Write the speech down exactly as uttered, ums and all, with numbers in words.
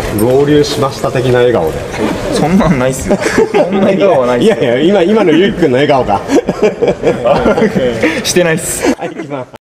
合流しました的な笑顔で。 そんなんないっすよ。そんな笑顔はないっすよ。 いやいや、今今のゆうきくんの笑顔がしてないっす。 はい、行きます。